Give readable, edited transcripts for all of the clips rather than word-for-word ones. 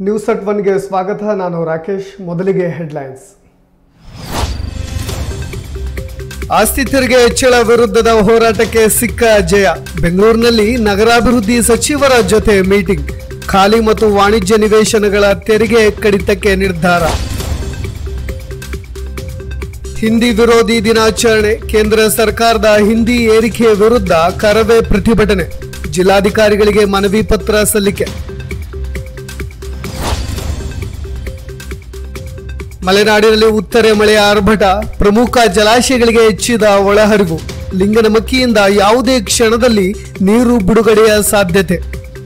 ನ್ಯೂಸ್@1ಗೆ ಸ್ವಾಗತ. ನಾನು ರಾಕೇಶ್. ಮೊದಲಿಗೆ ಹೆಡ್ಲೈನ್ಸ್. ಆಸ್ತಿ ತೆರಿಗೆ ಹೆಚ್ಚಳ ವಿರುದ್ಧದ ಹೋರಾಟಕ್ಕೆ ಸಿಕ್ಕ ಜಯ. ಬೆಂಗಳೂರಿನಲ್ಲಿ ನಗರಾಭಿವೃದ್ಧಿ ಸಚಿವರ ಜೊತೆ ಮೀಟಿಂಗ್. ಖಾಲಿ ಮತ್ತು ವಾಣಿಜ್ಯ ನಿವೇಶನಗಳ ತೆರಿಗೆ ಕಡಿತಕ್ಕೆ ನಿರ್ಧಾರ. ಹಿಂದಿ ವಿರೋಧಿ ದಿನಾಚರಣೆ. ಕೇಂದ್ರ ಸರ್ಕಾರದ ಹಿಂದಿ ಏರಿಕೆ ವಿರುದ್ಧ ಕರವೇ ಪ್ರತಿಭಟನೆ. ಜಿಲ್ಲಾಧಿಕಾರಿಗಳಿಗೆ ಮನವಿ ಪತ್ರ ಸಲ್ಲಿಕೆ. ಮಲೆನಾಡಿನಲ್ಲಿ ಉತ್ತರೆ ಮಳೆಯ ಆರ್ಭಟ. ಪ್ರಮುಖ ಜಲಾಶಯಗಳಿಗೆ ಹೆಚ್ಚಿದ ಒಳಹರಿವು. ಲಿಂಗನಮಕ್ಕಿಯಿಂದ ಯಾವುದೇ ಕ್ಷಣದಲ್ಲಿ ನೀರು ಬಿಡುಗಡೆಯ ಸಾಧ್ಯತೆ.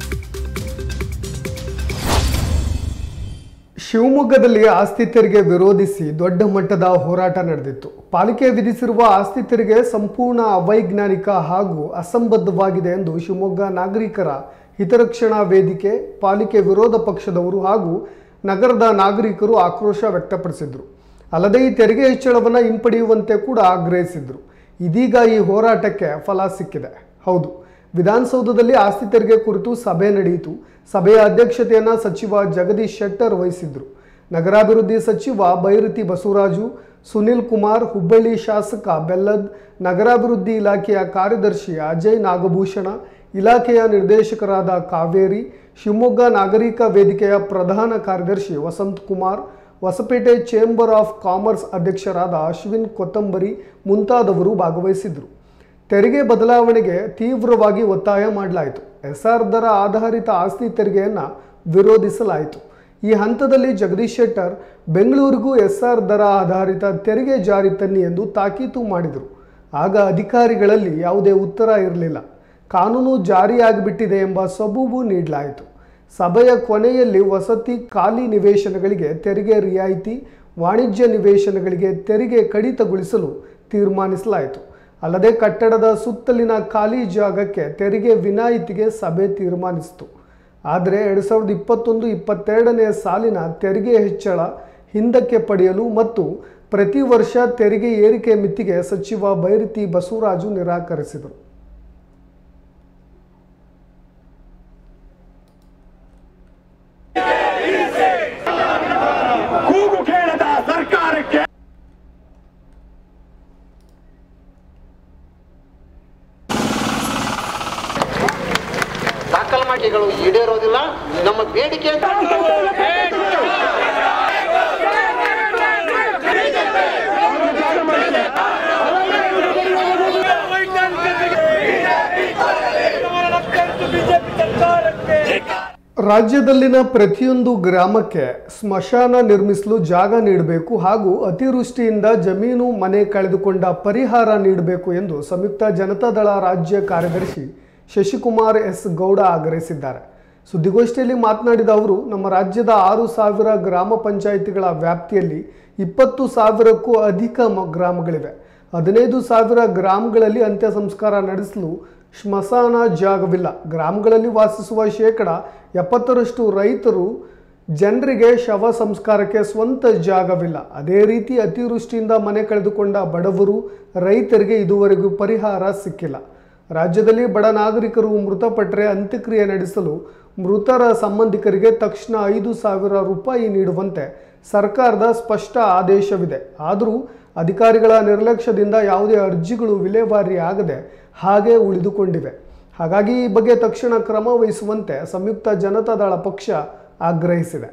ಶಿವಮೊಗ್ಗದಲ್ಲಿ ಆಸ್ತಿ ತೆರಿಗೆ ವಿರೋಧಿಸಿ ದೊಡ್ಡ ಮಟ್ಟದ ಹೋರಾಟ ನಡೆದಿತ್ತು. ಪಾಲಿಕೆ ವಿಧಿಸಿರುವ ಆಸ್ತಿ ತೆರಿಗೆ ಸಂಪೂರ್ಣ ಅವೈಜ್ಞಾನಿಕ ಹಾಗೂ ಅಸಂಬದ್ಧವಾಗಿದೆ ಎಂದು ಶಿವಮೊಗ್ಗ ನಾಗರಿಕರ ಹಿತರಕ್ಷಣಾ ವೇದಿಕೆ, ಪಾಲಿಕೆ ವಿರೋಧ ಪಕ್ಷದವರು ಹಾಗೂ ನಗರದ ನಾಗರಿಕರು ಆಕ್ರೋಶ ವ್ಯಕ್ತಪಡಿಸಿದರು. ಅಲ್ಲದೆ ಈ ತೆರಿಗೆ ಹೆಚ್ಚಳವನ್ನು ಹಿಂಪಡೆಯುವಂತೆ ಕೂಡ ಆಗ್ರಹಿಸಿದರು. ಇದೀಗ ಈ ಹೋರಾಟಕ್ಕೆ ಫಲ ಸಿಕ್ಕಿದೆ. ಹೌದು, ವಿಧಾನಸೌಧದಲ್ಲಿ ಆಸ್ತಿ ತೆರಿಗೆ ಕುರಿತು ಸಭೆ ನಡೆಯಿತು. ಸಭೆಯ ಅಧ್ಯಕ್ಷತೆಯನ್ನು ಸಚಿವ ಜಗದೀಶ್ ಶೆಟ್ಟರ್ ವಹಿಸಿದ್ರು. ನಗರಾಭಿವೃದ್ಧಿ ಸಚಿವ ಬೈರತಿ ಬಸವರಾಜು, ಸುನಿಲ್ ಕುಮಾರ್, ಹುಬ್ಬಳ್ಳಿ ಶಾಸಕ ಬೆಲ್ಲದ್, ನಗರಾಭಿವೃದ್ಧಿ ಇಲಾಖೆಯ ಕಾರ್ಯದರ್ಶಿ ಅಜಯ್ ನಾಗಭೂಷಣ, ಇಲಾಖೆಯ ನಿರ್ದೇಶಕರಾದ ಕಾವೇರಿ, ಶಿವಮೊಗ್ಗ ನಾಗರಿಕ ವೇದಿಕೆಯ ಪ್ರಧಾನ ಕಾರ್ಯದರ್ಶಿ Vasanth Kumar, Hosapete chamber of commerce ಅಧ್ಯಕ್ಷರಾದ ಅಶ್ವಿನ್ ಕೊತ್ತಂಬರಿ ಮುಂತಾದವರು ಭಾಗವಹಿಸಿದರು. ತೆರಿಗೆ ಬದಲಾವಣೆಗೆ ತೀವ್ರವಾಗಿ ಒತ್ತಾಯ ಮಾಡಲಾಯಿತು. ಎಸ್ಆರ್ ದರ ಆಧಾರಿತ ಆಸ್ತಿ ತೆರಿಗೆಯನ್ನು ವಿರೋಧಿಸಲಾಯಿತು. ಈ ಹಂತದಲ್ಲಿ ಜಗದೀಶ್ ಶೆಟ್ಟರ್ ಬೆಂಗಳೂರಿಗೂ ಎಸ್ಆರ್ ದರ ಆಧಾರಿತ ತೆರಿಗೆ ಜಾರಿ ತನ್ನಿ ಎಂದು ತಾಕೀತು ಮಾಡಿದರು. ಆಗ ಅಧಿಕಾರಿಗಳಲ್ಲಿ ಯಾವುದೇ ಉತ್ತರ ಇರಲಿಲ್ಲ. ಕಾನೂನು ಜಾರಿಯಾಗಿಬಿಟ್ಟಿದೆ ಎಂಬ ಸಬೂಬು ನೀಡಲಾಯಿತು. ಸಭೆಯ ಕೊನೆಯಲ್ಲಿ ವಸತಿ ಖಾಲಿ ನಿವೇಶನಗಳಿಗೆ ತೆರಿಗೆ ರಿಯಾಯಿತಿ, ವಾಣಿಜ್ಯ ನಿವೇಶನಗಳಿಗೆ ತೆರಿಗೆ ಕಡಿತಗೊಳಿಸಲು ತೀರ್ಮಾನಿಸಲಾಯಿತು. ಅಲ್ಲದೆ ಕಟ್ಟಡದ ಸುತ್ತಲಿನ ಖಾಲಿ ಜಾಗಕ್ಕೆ ತೆರಿಗೆ ವಿನಾಯಿತಿಗೆ ಸಭೆ ತೀರ್ಮಾನಿಸಿತು. ಆದರೆ 2021-22ನೇ ಸಾಲಿನ ತೆರಿಗೆ ಹೆಚ್ಚಳ ಹಿಂದಕ್ಕೆ ಪಡೆಯಲು ಮತ್ತು ಪ್ರತಿ ವರ್ಷ ತೆರಿಗೆ ಏರಿಕೆ ಮಿತಿಗೆ ಸಚಿವ ಬೈರತಿ ಬಸವರಾಜು ನಿರಾಕರಿಸಿದರು. ದಾಖಲಾತಿಗಳು ಈಡೇರೋದಿಲ್ಲ. ನಮ್ಮ ಬೇಡಿಕೆ ರಾಜ್ಯದಲ್ಲಿನ ಪ್ರತಿಯೊಂದು ಗ್ರಾಮಕ್ಕೆ ಸ್ಮಶಾನ ನಿರ್ಮಿಸಲು ಜಾಗ ನೀಡಬೇಕು ಹಾಗೂ ಅತಿವೃಷ್ಟಿಯಿಂದ ಜಮೀನು ಮನೆ ಕಳೆದುಕೊಂಡ ಪರಿಹಾರ ನೀಡಬೇಕು ಎಂದು ಸಂಯುಕ್ತ ಜನತಾದಳ ರಾಜ್ಯ ಕಾರ್ಯದರ್ಶಿ ಶಶಿಕುಮಾರ್ ಎಸ್ ಗೌಡ ಆಗ್ರಹಿಸಿದ್ದಾರೆ. ಸುದ್ದಿಗೋಷ್ಠಿಯಲ್ಲಿ ಮಾತನಾಡಿದ ಅವರು, ನಮ್ಮ ರಾಜ್ಯದ 6,000 ಗ್ರಾಮ ಪಂಚಾಯಿತಿಗಳ ವ್ಯಾಪ್ತಿಯಲ್ಲಿ 20,000ಕ್ಕೂ ಅಧಿಕ ಗ್ರಾಮಗಳಿವೆ. 15,000 ಗ್ರಾಮಗಳಲ್ಲಿ ಅಂತ್ಯ ಸಂಸ್ಕಾರ ನಡೆಸಲು ಸ್ಮಶಾನ ಜಾಗವಿಲ್ಲ. ಗ್ರಾಮಗಳಲ್ಲಿ ವಾಸಿಸುವ 70% ರೈತರು ಜನರಿಗೆ ಶವ ಸಂಸ್ಕಾರಕ್ಕೆ ಸ್ವಂತ ಜಾಗವಿಲ್ಲ. ಅದೇ ರೀತಿ ಅತಿವೃಷ್ಟಿಯಿಂದ ಮನೆ ಕಳೆದುಕೊಂಡ ಬಡವರು, ರೈತರಿಗೆ ಇದುವರೆಗೂ ಪರಿಹಾರ ಸಿಕ್ಕಿಲ್ಲ. ರಾಜ್ಯದಲ್ಲಿ ಬಡ ನಾಗರಿಕರು ಮೃತಪಟ್ಟರೆ ಅಂತ್ಯಕ್ರಿಯೆ ನಡೆಸಲು ಮೃತರ ಸಂಬಂಧಿಕರಿಗೆ ತಕ್ಷಣ 5,000 ರೂಪಾಯಿ ನೀಡುವಂತೆ ಸರ್ಕಾರದ ಸ್ಪಷ್ಟ ಆದೇಶವಿದೆ. ಆದರೂ ಅಧಿಕಾರಿಗಳ ನಿರ್ಲಕ್ಷ್ಯದಿಂದ ಯಾವುದೇ ಅರ್ಜಿಗಳು ವಿಲೇವಾರಿ ಆಗದೆ ಹಾಗೆ ಉಳಿದುಕೊಂಡಿವೆ. ಹಾಗಾಗಿ ಈ ಬಗ್ಗೆ ತಕ್ಷಣ ಕ್ರಮ ವಹಿಸುವಂತೆ ಸಂಯುಕ್ತ ಜನತಾದಳ ಪಕ್ಷ ಆಗ್ರಹಿಸಿದೆ.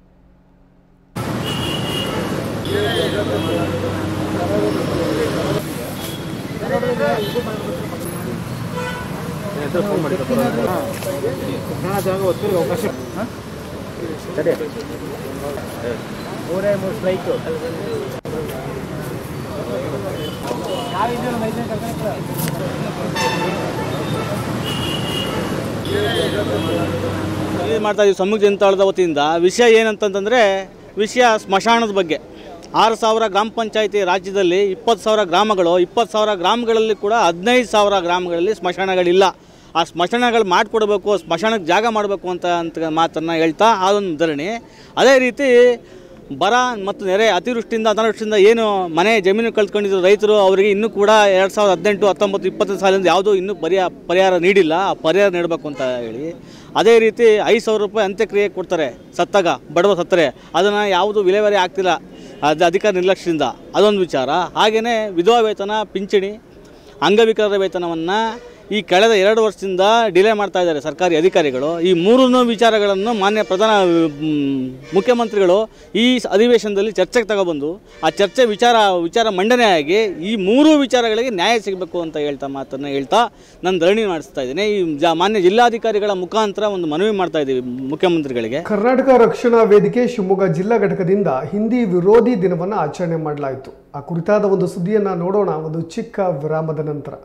ಮಾಡ್ತಾ ಇದ್ದೀವಿ ಸಂಯುಕ್ತ ಜನತಾದಳದ ವತಿಯಿಂದ. ವಿಷಯ ಏನಂತಂದರೆ, ವಿಷಯ ಸ್ಮಶಾನದ ಬಗ್ಗೆ. 6,000 ಗ್ರಾಮ ಪಂಚಾಯಿತಿ ರಾಜ್ಯದಲ್ಲಿ 20,000 ಗ್ರಾಮಗಳು, 20,000 ಗ್ರಾಮಗಳಲ್ಲಿ ಕೂಡ 15,000 ಗ್ರಾಮಗಳಲ್ಲಿ ಸ್ಮಶಾನಗಳಿಲ್ಲ. ಆ ಸ್ಮಶಾನಗಳು ಮಾಡಿಕೊಡ್ಬೇಕು, ಸ್ಮಶಾನಕ್ಕೆ ಜಾಗ ಮಾಡಬೇಕು ಅಂತ ಮಾತನ್ನು ಹೇಳ್ತಾ ಅದೊಂದು ಧರಣಿ. ಅದೇ ರೀತಿ ಬರ ಮತ್ತು ನೆರೆ ಅತಿವೃಷ್ಟಿಯಿಂದ ಅನಾವೃಷ್ಟಿಯಿಂದ ಏನು ಮನೆ ಜಮೀನು ಕಳ್ಕೊಂಡಿದ್ರು ರೈತರು, ಅವರಿಗೆ ಇನ್ನೂ ಕೂಡ 2018, 19, 20 ಸಾಲಿಂದ ಯಾವುದೂ ಇನ್ನೂ ಪರಿಹಾರ ನೀಡಿಲ್ಲ. ಆ ಪರಿಹಾರ ನೀಡಬೇಕು ಅಂತ ಹೇಳಿ, ಅದೇ ರೀತಿ 5,000 ರೂಪಾಯಿ ಅಂತ್ಯಕ್ರಿಯೆ ಕೊಡ್ತಾರೆ ಸತ್ತಾಗ, ಬಡವ ಸತ್ತರೆ, ಅದನ್ನು ಯಾವುದು ವಿಲೇವಾರಿ ಆಗ್ತಿಲ್ಲ ಅದು ಅಧಿಕಾರ ನಿರ್ಲಕ್ಷ್ಯದಿಂದ, ಅದೊಂದು ವಿಚಾರ. ಹಾಗೆಯೇ ವಿಧವಾ ವೇತನ, ಪಿಂಚಣಿ, ಅಂಗವಿಕಲರ ವೇತನವನ್ನು ಈ ಕಳೆದ 2 ವರ್ಷದಿಂದ ಡಿಲೇ ಮಾಡ್ತಾ ಇದ್ದಾರೆ ಸರ್ಕಾರಿ ಅಧಿಕಾರಿಗಳು. ಈ 3 ವಿಚಾರಗಳನ್ನು ಮಾನ್ಯ ಮುಖ್ಯಮಂತ್ರಿಗಳು ಈ ಅಧಿವೇಶನದಲ್ಲಿ ಚರ್ಚೆಗೆ ತಗೊಬಂದು ಆ ಚರ್ಚೆ ವಿಚಾರ ಮಂಡನೆಯಾಗಿ ಈ 3 ವಿಚಾರಗಳಿಗೆ ನ್ಯಾಯ ಸಿಗಬೇಕು ಅಂತ ಹೇಳ್ತಾ ನಾನು ಧರಣಿ ಮಾಡಿಸ್ತಾ ಇದ್ದೀನಿ. ಈ ಮಾನ್ಯ ಜಿಲ್ಲಾಧಿಕಾರಿಗಳ ಮುಖಾಂತರ ಒಂದು ಮನವಿ ಮಾಡ್ತಾ ಇದ್ದೀವಿ ಮುಖ್ಯಮಂತ್ರಿಗಳಿಗೆ. ಕರ್ನಾಟಕ ರಕ್ಷಣಾ ವೇದಿಕೆ ಶಿವಮೊಗ್ಗ ಜಿಲ್ಲಾ ಘಟಕದಿಂದ ಹಿಂದಿ ವಿರೋಧಿ ದಿನವನ್ನು ಆಚರಣೆ ಮಾಡಲಾಯಿತು. ಆ ಕುರಿತಾದ ಒಂದು ಸುದ್ದಿಯನ್ನು ನೋಡೋಣ ಒಂದು ಚಿಕ್ಕ ವಿರಾಮದ ನಂತರ.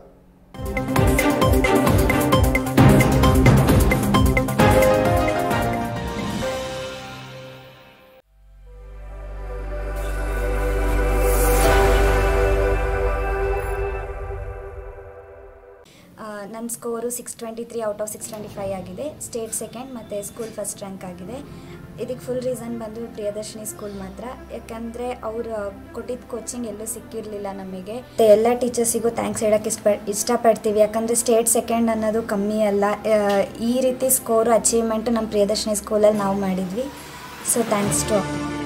ನನ್ನ ಸ್ಕೋರು 623 ಔಟ್ ಆಫ್ 625 ಆಗಿದೆ. ಸ್ಟೇಟ್ ಸೆಕೆಂಡ್ ಮತ್ತು ಸ್ಕೂಲ್ ಫಸ್ಟ್ ರ್ಯಾಂಕ್ ಆಗಿದೆ. ಇದಕ್ಕೆ ಫುಲ್ ರೀಸನ್ ಬಂದು ಪ್ರಿಯದರ್ಶಿನಿ ಸ್ಕೂಲ್ ಮಾತ್ರ. ಯಾಕಂದರೆ ಅವರು ಕೊಟ್ಟಿದ್ದ ಕೋಚಿಂಗ್ ಎಲ್ಲೂ ಸಿಕ್ಕಿರಲಿಲ್ಲ ನಮಗೆ. ಎಲ್ಲ ಟೀಚರ್ಸಿಗೂ ಥ್ಯಾಂಕ್ಸ್ ಹೇಳೋಕ್ಕೆ ಇಷ್ಟಪಡ್ತೀವಿ. ಯಾಕಂದರೆ ಸ್ಟೇಟ್ ಸೆಕೆಂಡ್ ಅನ್ನೋದು ಕಮ್ಮಿ ಅಲ್ಲ. ಈ ರೀತಿ ಸ್ಕೋರು ಅಚೀವ್ಮೆಂಟು ನಮ್ಮ ಪ್ರಿಯದರ್ಶಿನಿ ಸ್ಕೂಲಲ್ಲಿ ನಾವು ಮಾಡಿದ್ವಿ. ಸೊ ಥ್ಯಾಂಕ್ಸ್ ಟು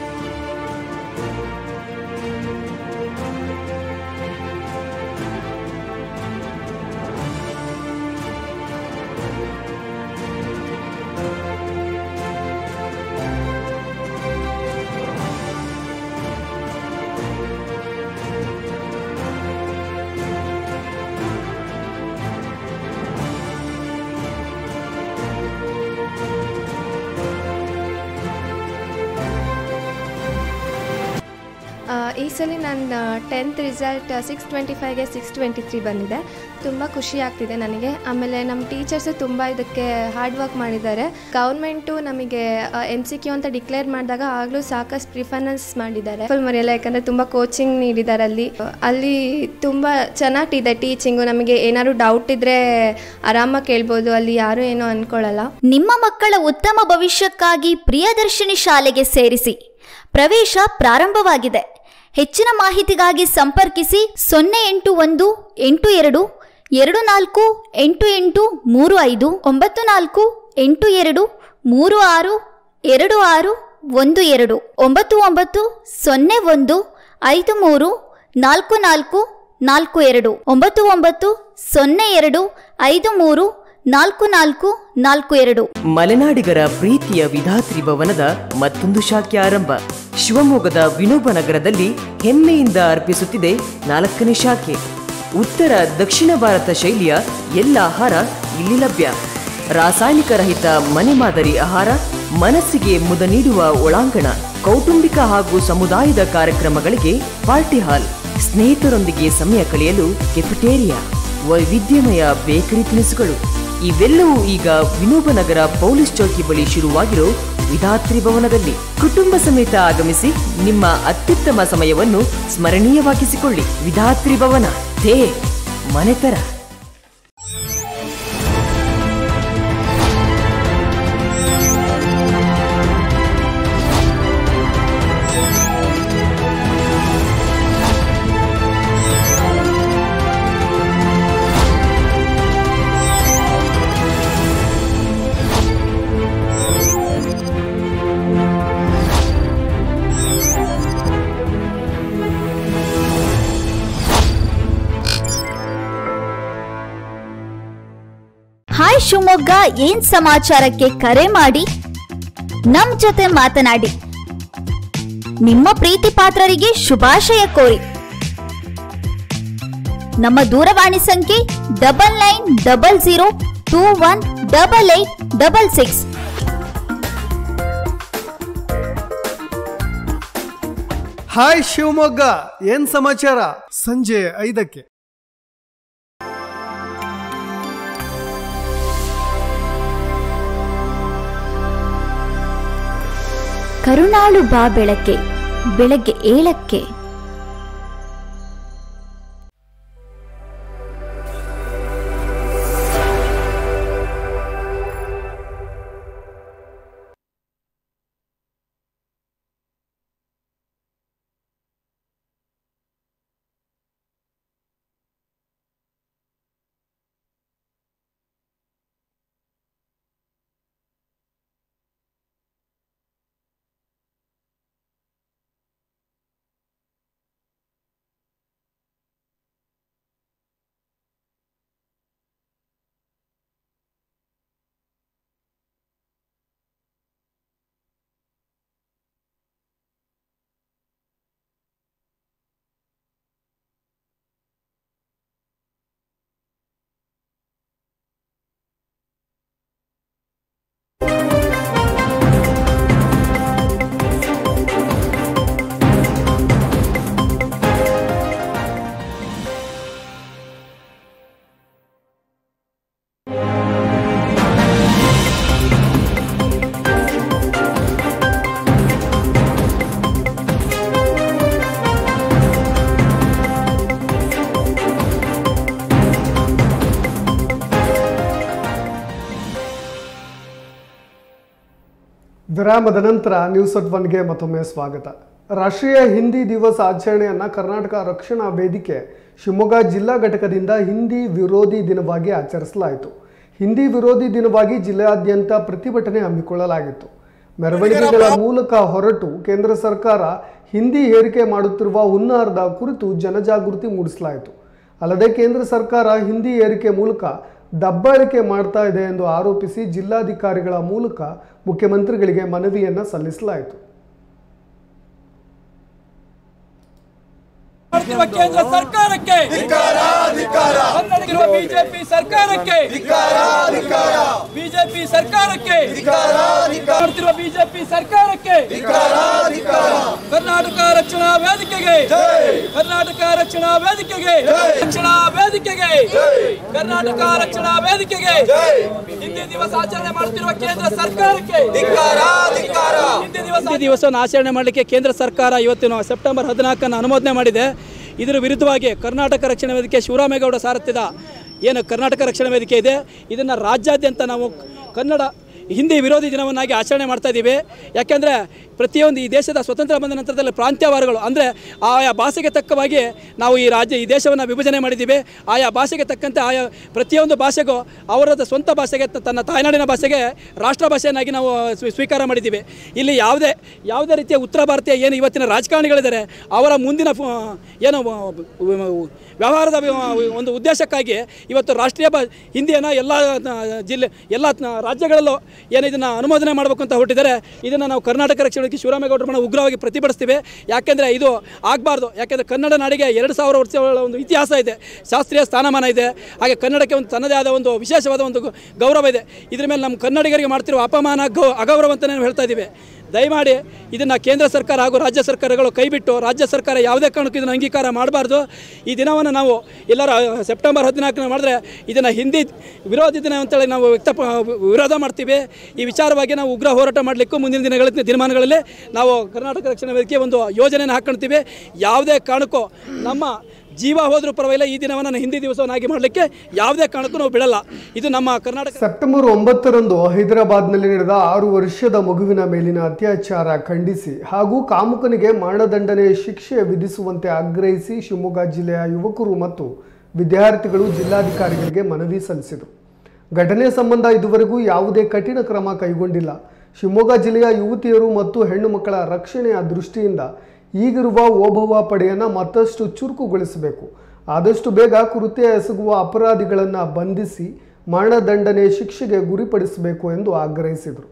ಈ ಸಲ ನನ್ನ 10th ರಿಸಲ್ಟ್ 625ಗೆ 623 ಬಂದಿದೆ. ತುಂಬ ಖುಷಿ ಆಗ್ತಿದೆ ನನಗೆ. ಆಮೇಲೆ ನಮ್ಮ ಟೀಚರ್ಸು ತುಂಬ ಇದಕ್ಕೆ ಹಾರ್ಡ್ ವರ್ಕ್ ಮಾಡಿದ್ದಾರೆ. ಗೌರ್ಮೆಂಟು ನಮಗೆ MCQ ಅಂತ ಡಿಕ್ಲೇರ್ ಮಾಡಿದಾಗ ಆಗಲೂ ಸಾಕಷ್ಟು ಪ್ರಿಫರೆನ್ಸ್ ಮಾಡಿದ್ದಾರೆ. ಫುಲ್ ಮರೆಯಲ್ಲ, ಯಾಕಂದರೆ ತುಂಬ ಕೋಚಿಂಗ್ ನೀಡಿದ್ದಾರೆ. ಅಲ್ಲಿ ತುಂಬ ಚೆನ್ನಾಗಿದೆ ಟೀಚಿಂಗು. ನಮಗೆ ಏನಾದ್ರು ಡೌಟ್ ಇದ್ದರೆ ಆರಾಮಾಗಿ ಕೇಳ್ಬೋದು. ಅಲ್ಲಿ ಯಾರೂ ಏನೋ ಅಂದ್ಕೊಳ್ಳಲ್ಲ. ನಿಮ್ಮ ಮಕ್ಕಳ ಉತ್ತಮ ಭವಿಷ್ಯಕ್ಕಾಗಿ ಪ್ರಿಯದರ್ಶಿನಿ ಶಾಲೆಗೆ ಸೇರಿಸಿ. ಪ್ರವೇಶ ಪ್ರಾರಂಭವಾಗಿದೆ. ಹೆಚ್ಚಿನ ಮಾಹಿತಿಗಾಗಿ ಸಂಪರ್ಕಿಸಿ 081 82 24 88 35 94 82 36 26 12 99 01 53 44 42 99 02 53 4442. ಮಲೆನಾಡಿಗರ ಪ್ರೀತಿಯ ವಿಧಾತ್ರಿ ಭವನದ ಮತ್ತೊಂದು ಶಾಖೆ ಆರಂಭ. ಶಿವಮೊಗ್ಗದ ವಿನೋಬ ನಗರದಲ್ಲಿ ಹೆಮ್ಮೆಯಿಂದ ಅರ್ಪಿಸುತ್ತಿದೆ 4ನೇ ಶಾಖೆ. ಉತ್ತರ ದಕ್ಷಿಣ ಭಾರತ ಶೈಲಿಯ ಎಲ್ಲ ಆಹಾರ ಇಲ್ಲಿ ಲಭ್ಯ. ರಾಸಾಯನಿಕ ರಹಿತ ಮನೆ ಮಾದರಿ ಆಹಾರ, ಮನಸ್ಸಿಗೆ ಮುದ ನೀಡುವ ಒಳಾಂಗಣ, ಕೌಟುಂಬಿಕ ಹಾಗೂ ಸಮುದಾಯದ ಕಾರ್ಯಕ್ರಮಗಳಿಗೆ ಪಾರ್ಟಿ ಹಾಲ್, ಸ್ನೇಹಿತರೊಂದಿಗೆ ಸಮಯ ಕಳೆಯಲು ಕೆಫೆಟೇರಿಯಾ, ವೈವಿಧ್ಯಮಯ ಬೇಕರಿ ತಿನಿಸುಗಳು ಇವೆಲ್ಲವೂ ಈಗ ವಿನೋಬ ನಗರ ಪೊಲೀಸ್ ಚೌಕಿ ಬಳಿ ಶುರುವಾಗಿರೋ ವಿಧಾತ್ರಿ ಭವನದಲ್ಲಿ. ಕುಟುಂಬ ಸಮೇತ ಆಗಮಿಸಿ ನಿಮ್ಮ ಅತ್ಯುತ್ತಮ ಸಮಯವನ್ನು ಸ್ಮರಣೀಯವಾಗಿಸಿಕೊಳ್ಳಿ. ವಿಧಾತ್ರಿ ಭವನ, ಮನೆತರ. ಹಾಯ್ ಶಿವಮೊಗ್ಗ ಏನ್ ಸಮಾಚಾರಕ್ಕೆ ಕರೆ ಮಾಡಿ ನಮ್ ಜೊತೆ ಮಾತನಾಡಿ. ನಿಮ್ಮ ಪ್ರೀತಿ ಪಾತ್ರರಿಗೆ ಶುಭಾಶಯ ಕೋರಿ. ನಮ್ಮ ದೂರವಾಣಿ ಸಂಖ್ಯೆ 9900218866. ಹಾಯ್ ಶಿವಮೊಗ್ಗ ಏನ್ ಸಮಾಚಾರ ಸಂಜೆ 5ಕ್ಕೆ. ಕರುಣಾಳು ಬಾ ಬೆಳಗ್ಗೆ, ಬೆಳಗ್ಗೆ 7ಕ್ಕೆ. ವಿರಾಮದ ನಂತರ ನ್ಯೂಸ್ ಅಟ್ ಒನ್ಗೆ ಮತ್ತೊಮ್ಮೆ ಸ್ವಾಗತ. ರಾಷ್ಟ್ರೀಯ ಹಿಂದಿ ದಿವಸ ಆಚರಣೆಯನ್ನು ಕರ್ನಾಟಕ ರಕ್ಷಣಾ ವೇದಿಕೆ ಶಿವಮೊಗ್ಗ ಜಿಲ್ಲಾ ಘಟಕದಿಂದ ಹಿಂದಿ ವಿರೋಧಿ ದಿನವಾಗಿ ಆಚರಿಸಲಾಯಿತು. ಹಿಂದಿ ವಿರೋಧಿ ದಿನವಾಗಿ ಜಿಲ್ಲೆಯಾದ್ಯಂತ ಪ್ರತಿಭಟನೆ ಹಮ್ಮಿಕೊಳ್ಳಲಾಗಿತ್ತು. ಮೆರವಣಿಗೆಗಳ ಮೂಲಕ ಹೊರಟು ಕೇಂದ್ರ ಸರ್ಕಾರ ಹಿಂದಿ ಹೇರಿಕೆ ಮಾಡುತ್ತಿರುವ ಹುನ್ನಾರದ ಕುರಿತು ಜನಜಾಗೃತಿ ಮೂಡಿಸಲಾಯಿತು. ಅಲ್ಲದೆ ಕೇಂದ್ರ ಸರ್ಕಾರ ಹಿಂದಿ ಏರಿಕೆ ಮೂಲಕ ದಬ್ಬಾಳಿಕೆ ಮಾಡ್ತಾ ಇದೆ ಎಂದು ಆರೋಪಿಸಿ ಜಿಲ್ಲಾಧಿಕಾರಿಗಳ ಮೂಲಕ ಮುಖ್ಯಮಂತ್ರಿಗಳಿಗೆ ಮನವಿಯನ್ನು ಸಲ್ಲಿಸಲಾಯಿತು. ಕೇಂದ್ರ ಸರ್ಕಾರಕ್ಕೆ ಬಿಜೆಪಿ ಸರ್ಕಾರಕ್ಕೆ ಬಿಜೆಪಿ ಸರ್ಕಾರಕ್ಕೆ ಬಿಜೆಪಿ ಸರ್ಕಾರಕ್ಕೆ ಕರ್ನಾಟಕ ರಕ್ಷಣಾ ವೇದಿಕೆಗೆ ಕರ್ನಾಟಕ ರಕ್ಷಣಾ ವೇದಿಕೆಗೆ ರಕ್ಷಣಾ ವೇದಿಕೆಗೆ ಕರ್ನಾಟಕ ರಕ್ಷಣಾ ವೇದಿಕೆಗೆ ಹಿಂದಿ ದಿವಸ ಆಚರಣೆ ಮಾಡುತ್ತಿರುವ ಕೇಂದ್ರ ಸರ್ಕಾರಕ್ಕೆ ಹಿಂದಿ ದಿವಸವನ್ನು ಆಚರಣೆ ಮಾಡಲಿಕ್ಕೆ ಕೇಂದ್ರ ಸರ್ಕಾರ ಇವತ್ತಿನ ಸೆಪ್ಟೆಂಬರ್ 14 ಅನುಮೋದನೆ ಮಾಡಿದೆ. ಇದರ ವಿರುದ್ಧವಾಗಿ ಕರ್ನಾಟಕ ರಕ್ಷಣಾ ವೇದಿಕೆ ಶಿವರಾಮೇಗೌಡ ಸಾರಥ್ಯದ ಏನು ಕರ್ನಾಟಕ ರಕ್ಷಣಾ ವೇದಿಕೆ ಇದೆ, ಇದನ್ನು ರಾಜ್ಯಾದ್ಯಂತ ನಾವು ಕನ್ನಡ ಹಿಂದಿ ವಿರೋಧಿ ದಿನವನ್ನಾಗಿ ಆಚರಣೆ ಮಾಡ್ತಾ ಇದ್ದೀವಿ. ಯಾಕೆಂದರೆ ಪ್ರತಿಯೊಂದು ಈ ದೇಶದ ಸ್ವತಂತ್ರ ಬಂದ ನಂತರದಲ್ಲಿ ಪ್ರಾಂತ್ಯವಾರಗಳು ಅಂದರೆ ಆಯಾ ಭಾಷೆಗೆ ತಕ್ಕವಾಗಿ ನಾವು ಈ ದೇಶವನ್ನು ವಿಭಜನೆ ಮಾಡಿದ್ದೀವಿ. ಆಯಾ ಭಾಷೆಗೆ ತಕ್ಕಂತೆ ಆಯಾ ಪ್ರತಿಯೊಂದು ಭಾಷೆಗೂ ಅವರದ ಸ್ವಂತ ಭಾಷೆಗೆ ತನ್ನ ತಾಯ್ನಾಡಿನ ಭಾಷೆಗೆ ರಾಷ್ಟ್ರ ಭಾಷೆಯನ್ನಾಗಿ ನಾವು ಸ್ವೀಕಾರ ಮಾಡಿದ್ದೀವಿ. ಇಲ್ಲಿ ಯಾವುದೇ ರೀತಿಯ ಉತ್ತರ ಭಾರತೀಯ ಏನು ಇವತ್ತಿನ ರಾಜಕಾರಣಿಗಳಿದ್ದಾರೆ ಅವರ ಮುಂದಿನ ಏನು ವ್ಯವಹಾರದ ಒಂದು ಉದ್ದೇಶಕ್ಕಾಗಿ ಇವತ್ತು ರಾಷ್ಟ್ರೀಯ ಹಿಂದಿಯನ್ನು ಎಲ್ಲ ರಾಜ್ಯಗಳಲ್ಲೂ ಏನು ಇದನ್ನು ಅನುಮೋದನೆ ಮಾಡಬೇಕು ಅಂತ ಹೊರಟಿದ್ದಾರೆ. ಇದನ್ನು ನಾವು ಕರ್ನಾಟಕ ರಕ್ಷಣಾ ಶಿವರಾಮೇಗೌಡರ ಉಗ್ರವಾಗಿ ಪ್ರತಿಭಟಿಸ್ತೀವಿ. ಯಾಕೆಂದರೆ ಇದು ಆಗಬಾರ್ದು. ಯಾಕೆಂದರೆ ಕನ್ನಡ ನಾಡಿಗೆ 2000 ವರ್ಷಗಳ ಒಂದು ಇತಿಹಾಸ ಇದೆ, ಶಾಸ್ತ್ರೀಯ ಸ್ಥಾನಮಾನ ಇದೆ. ಹಾಗೆ ಕನ್ನಡಕ್ಕೆ ಒಂದು ತನ್ನದೇ ಆದ ಒಂದು ವಿಶೇಷವಾದ ಒಂದು ಗೌರವ ಇದೆ. ಇದರ ಮೇಲೆ ನಮ್ಮ ಕನ್ನಡಿಗರಿಗೆ ಮಾಡ್ತಿರುವ ಅಪಮಾನ ಅಗೌರವ ಅಂತ ನಾವು ಹೇಳ್ತಾ ಇದ್ದೀವಿ. ದಯಮಾಡಿ ಇದನ್ನು ಕೇಂದ್ರ ಸರ್ಕಾರ ಹಾಗೂ ರಾಜ್ಯ ಸರ್ಕಾರಗಳು ಕೈಬಿಟ್ಟು ರಾಜ್ಯ ಸರ್ಕಾರ ಯಾವುದೇ ಕಾರಣಕ್ಕೂ ಇದನ್ನು ಅಂಗೀಕಾರ ಮಾಡಬಾರ್ದು. ಈ ದಿನವನ್ನು ನಾವು ಎಲ್ಲರೂ ಸೆಪ್ಟೆಂಬರ್ 14 ಮಾಡಿದ್ರೆ ಇದನ್ನು ಹಿಂದಿ ವಿರೋಧಿ ದಿನ ಅಂತೇಳಿ ನಾವು ವಿರೋಧ ಮಾಡ್ತೀವಿ. ಈ ವಿಚಾರವಾಗಿ ನಾವು ಉಗ್ರ ಹೋರಾಟ ಮಾಡಲಿಕ್ಕೂ ಮುಂದಿನ ದಿನಮಾನಗಳಲ್ಲಿ ನಾವು ಕರ್ನಾಟಕ ರಕ್ಷಣಾ ವೇದಿಕೆ ಒಂದು ಯೋಜನೆಯನ್ನು ಹಾಕ್ಕೊಳ್ತೀವಿ. ಯಾವುದೇ ಕಾರಣಕ್ಕೂ ನಮ್ಮ ಜೀವ ಹೋದರೂ ಪರವಾಗಿಲ್ಲ, ಈ ದಿನವನ್ನು ಹಿಂದಿ ದಿವಸವನ್ನಾಗಿ ಮಾಡಲಿಕ್ಕೆ ಯಾವುದೇ ಕಾರಣಕ್ಕೂ ನಾವು ಬಿಡಲ್ಲ. ಇದು ನಮ್ಮ ಕರ್ನಾಟಕ. ಸೆಪ್ಟೆಂಬರ್ 9 ಹೈದರಾಬಾದ್ನಲ್ಲಿ ನಡೆದ 6 ವರ್ಷದ ಮಗುವಿನ ಮೇಲಿನ ಅತ್ಯಾಚಾರ ಖಂಡಿಸಿ ಹಾಗೂ ಕಾಮುಕನಿಗೆ ಮರಣದಂಡನೆ ಶಿಕ್ಷೆ ವಿಧಿಸುವಂತೆ ಆಗ್ರಹಿಸಿ ಶಿವಮೊಗ್ಗ ಜಿಲ್ಲೆಯ ಯುವಕರು ಮತ್ತು ವಿದ್ಯಾರ್ಥಿಗಳು ಜಿಲ್ಲಾಧಿಕಾರಿಗಳಿಗೆ ಮನವಿ ಸಲ್ಲಿಸಿದರು. ಘಟನೆ ಸಂಬಂಧ ಇದುವರೆಗೂ ಯಾವುದೇ ಕಠಿಣ ಕ್ರಮ ಕೈಗೊಂಡಿಲ್ಲ. ಶಿವಮೊಗ್ಗ ಜಿಲ್ಲೆಯ ಯುವತಿಯರು ಮತ್ತು ಹೆಣ್ಣು ಮಕ್ಕಳ ರಕ್ಷಣೆಯ ದೃಷ್ಟಿಯಿಂದ ಈಗಿರುವ ಓಬವ್ವ ಪಡೆಯನ್ನು ಮತ್ತಷ್ಟು ಚುರುಕುಗೊಳಿಸಬೇಕು. ಆದಷ್ಟು ಬೇಗ ಕೃತ್ಯ ಎಸಗುವ ಅಪರಾಧಿಗಳನ್ನು ಬಂಧಿಸಿ ಮರಣದಂಡನೆ ಶಿಕ್ಷೆಗೆ ಗುರಿಪಡಿಸಬೇಕು ಎಂದು ಆಗ್ರಹಿಸಿದರು.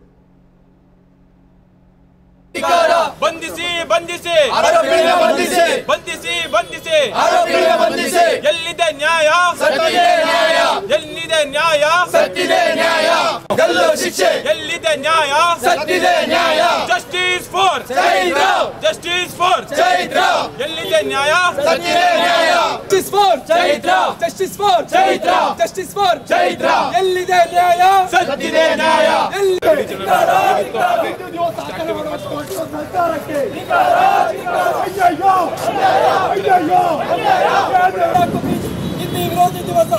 ಬಂಧಿಸಿ ಬಂಧಿಸಿ ಬಂಧಿಸಿ ಬಂಧಿಸಿ ಬಂಧಿಸಿ ಎಲ್ಲಿದೆ ನ್ಯಾಯ ಎಲ್ಲಿದೆ ನ್ಯಾಯ ಗೆಲ್ಲೋ ಶಿಕ್ಷೆ ಎಲ್ಲಿದೆ ನ್ಯಾಯ ಜಸ್ಟಿಸ್ ಫಾರ್ ಜಸ್ಟಿಸ್ ಫಾರ್ ಎಲ್ಲಿದೆ ನ್ಯಾಯ justice for justice for justice for ಎಲ್ಲಿದೆ ನ್ಯಾಯ ಸತ್ತಿದೆ ನ್ಯಾಯ ಸರ್ಕಾರಕ್ಕೆ ಹಿಂದಿ ವಿರೋಧಿ ದಿವಸ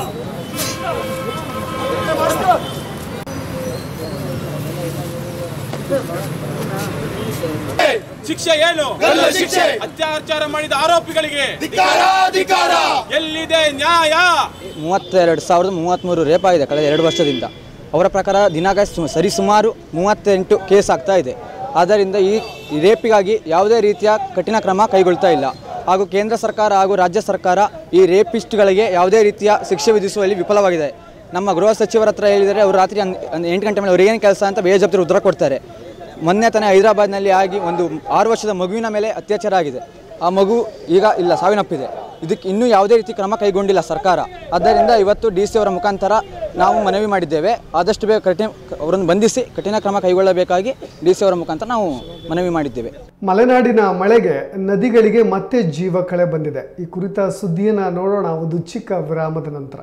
ಶಿಕ್ಷೆ ಏನು? ಶಿಕ್ಷೆ ಅತ್ಯಾಚಾರ ಮಾಡಿದ ಆರೋಪಿಗಳಿಗೆ ಎಲ್ಲಿದೆ ನ್ಯಾಯ? 32,033 ರೇಪ್ ಆಗಿದೆ ಕಳೆದ 2 ವರ್ಷದಿಂದ. ಅವರ ಪ್ರಕಾರ ದಿನಾಂಕ ಸರಿಸುಮಾರು 38 ಕೇಸ್ ಆಗ್ತಾ ಇದೆ. ಆದ್ದರಿಂದ ಈ ರೇಪಿಗಾಗಿ ಯಾವುದೇ ರೀತಿಯ ಕಠಿಣ ಕ್ರಮ ಕೈಗೊಳ್ತಾ ಇಲ್ಲ. ಹಾಗೂ ಕೇಂದ್ರ ಸರ್ಕಾರ ಹಾಗೂ ರಾಜ್ಯ ಸರ್ಕಾರ ಈ ರೇಪಿಸ್ಟ್ಗಳಿಗೆ ಯಾವುದೇ ರೀತಿಯ ಶಿಕ್ಷೆ ವಿಧಿಸುವಲ್ಲಿ ವಿಫಲವಾಗಿದೆ. ನಮ್ಮ ಗೃಹ ಸಚಿವರ ಹತ್ರ ಹೇಳಿದರೆ ಅವರು ರಾತ್ರಿ 8 ಗಂಟೆ ಮೇಲೆ ಅವ್ರಿಗೇನು ಕೆಲಸ ಅಂತ ಬೇಜವಾಬ್ದಾರಿ ಉತ್ತರ ಕೊಡ್ತಾರೆ. ಮೊನ್ನೆ ತಾನೇ ಹೈದರಾಬಾದ್ನಲ್ಲಿ ಆಗಿ ಒಂದು 6 ವರ್ಷದ ಮಗುವಿನ ಮೇಲೆ ಅತ್ಯಾಚಾರ ಆಗಿದೆ. ಆ ಮಗು ಈಗ ಇಲ್ಲ, ಸಾವಿನಪ್ಪಿದೆ. ಇದಕ್ಕೆ ಇನ್ನೂ ಯಾವುದೇ ರೀತಿ ಕ್ರಮ ಕೈಗೊಂಡಿಲ್ಲ ಸರ್ಕಾರ. ಆದ್ದರಿಂದ ಇವತ್ತು DC ಅವರ ಮುಖಾಂತರ ನಾವು ಮನವಿ ಮಾಡಿದ್ದೇವೆ. ಆದಷ್ಟು ಬೇಗ ಅವರನ್ನು ಬಂಧಿಸಿ ಕಠಿಣ ಕ್ರಮ ಕೈಗೊಳ್ಳಬೇಕಾಗಿ DC ಅವರ ಮುಖಾಂತರ ನಾವು ಮನವಿ ಮಾಡಿದ್ದೇವೆ. ಮಲೆನಾಡಿನ ಮಳೆಗೆ ನದಿಗಳಿಗೆ ಮತ್ತೆ ಜೀವ ಕಳೆ ಬಂದಿದೆ. ಈ ಕುರಿತ ಸುದ್ದಿಯನ್ನು ನೋಡೋಣ ಒಂದು ಚಿಕ್ಕ ವಿರಾಮದ ನಂತರ.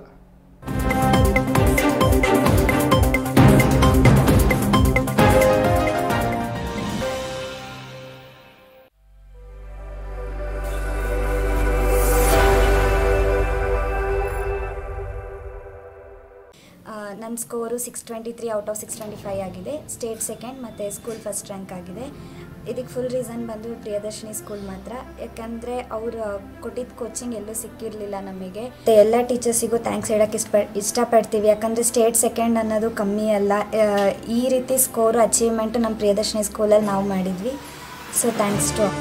ನನ್ನ ಸ್ಕೋರು 623 ಔಟ್ ಆಫ್ 625 ಆಗಿದೆ. ಸ್ಟೇಟ್ ಸೆಕೆಂಡ್ ಮತ್ತು ಸ್ಕೂಲ್ ಫಸ್ಟ್ ರ್ಯಾಂಕ್ ಆಗಿದೆ. ಇದಕ್ಕೆ ಫುಲ್ ರೀಸನ್ ಬಂದು ಪ್ರಿಯದರ್ಶಿನಿ ಸ್ಕೂಲ್ ಮಾತ್ರ. ಯಾಕಂದರೆ ಅವರು ಕೊಟ್ಟಿದ್ದ ಕೋಚಿಂಗ್ ಎಲ್ಲೂ ಸಿಕ್ಕಿರಲಿಲ್ಲ ನಮಗೆ. ಎಲ್ಲ ಟೀಚರ್ಸಿಗೂ ಥ್ಯಾಂಕ್ಸ್ ಹೇಳೋಕ್ಕೆ ಇಷ್ಟಪಡ್ತೀವಿ. ಯಾಕಂದರೆ ಸ್ಟೇಟ್ ಸೆಕೆಂಡ್ ಅನ್ನೋದು ಕಮ್ಮಿ ಅಲ್ಲ. ಈ ರೀತಿ ಸ್ಕೋರು ಅಚೀವ್ಮೆಂಟು ನಮ್ಮ ಪ್ರಿಯದರ್ಶಿನಿ ಸ್ಕೂಲಲ್ಲಿ ನಾವು ಮಾಡಿದ್ವಿ. ಸೊ ಥ್ಯಾಂಕ್ಸ್ ಟು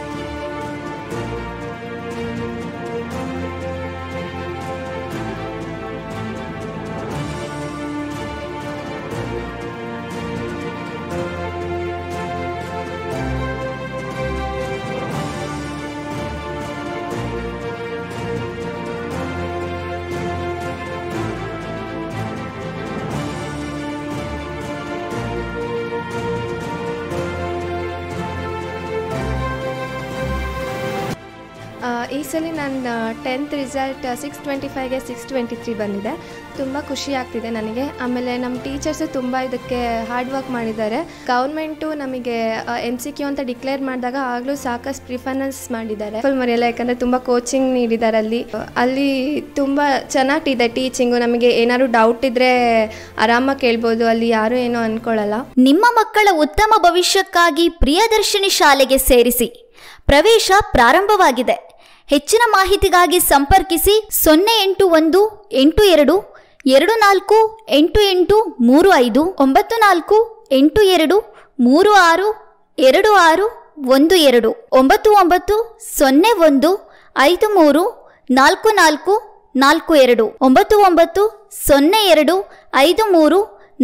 ಈ ಸಲ ನನ್ನ 10th ರಿಸಲ್ಟ್ 625ಗೆ 623 ಬಂದಿದೆ. ತುಂಬ ಖುಷಿ ಆಗ್ತಿದೆ ನನಗೆ. ಆಮೇಲೆ ನಮ್ಮ ಟೀಚರ್ಸು ತುಂಬ ಇದಕ್ಕೆ ಹಾರ್ಡ್ ವರ್ಕ್ ಮಾಡಿದ್ದಾರೆ. ಗೌರ್ಮೆಂಟು ನಮಗೆ MCQ ಅಂತ ಡಿಕ್ಲೇರ್ ಮಾಡಿದಾಗ ಆಗಲೂ ಸಾಕಷ್ಟು ಪ್ರಿಫರೆನ್ಸ್ ಮಾಡಿದ್ದಾರೆ. ಫುಲ್ ಮರೆಯಲ್ಲ, ಯಾಕಂದರೆ ತುಂಬ ಕೋಚಿಂಗ್ ನೀಡಿದ್ದಾರೆ. ಅಲ್ಲಿ ತುಂಬ ಚೆನ್ನಾಗಿದೆ ಟೀಚಿಂಗು. ನಮಗೆ ಏನಾದ್ರು ಡೌಟ್ ಇದ್ದರೆ ಆರಾಮಾಗಿ ಕೇಳ್ಬೋದು. ಅಲ್ಲಿ ಯಾರೂ ಏನೂ ಅಂದ್ಕೊಳ್ಳಲ್ಲ. ನಿಮ್ಮ ಮಕ್ಕಳ ಉತ್ತಮ ಭವಿಷ್ಯಕ್ಕಾಗಿ ಪ್ರಿಯದರ್ಶಿನಿ ಶಾಲೆಗೆ ಸೇರಿಸಿ. ಪ್ರವೇಶ ಪ್ರಾರಂಭವಾಗಿದೆ. ಹೆಚ್ಚಿನ ಮಾಹಿತಿಗಾಗಿ ಸಂಪರ್ಕಿಸಿ 081 82 24 88 35 94 82 36 26 12 99 01 53 44 42 99 02 53